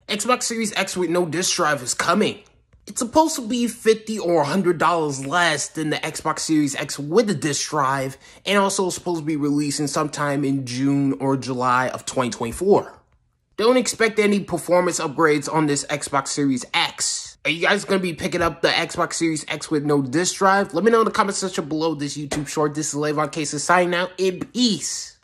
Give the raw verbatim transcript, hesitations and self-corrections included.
Xbox Series X with no disk drive is coming. It's supposed to be fifty dollars or one hundred dollars less than the Xbox Series X with a disk drive, and also supposed to be releasing sometime in June or July of twenty twenty-four. Don't expect any performance upgrades on this Xbox Series X. Are you guys going to be picking up the Xbox Series X with no disk drive? Let me know in the comment section below this YouTube short. This is LavonCason signing out in peace.